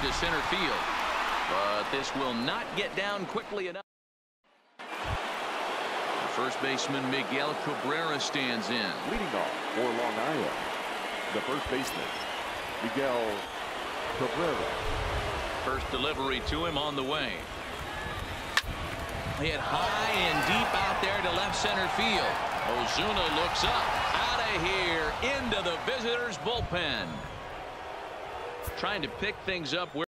to center field. But this will not get down quickly enough. First baseman Miguel Cabrera stands in. Leading off for Long Island, the first baseman, Miguel Cabrera. First delivery to him on the way. Hit high and deep out there to left center field. Ozuna looks up, out of here, into the visitors' bullpen. Trying to pick things up where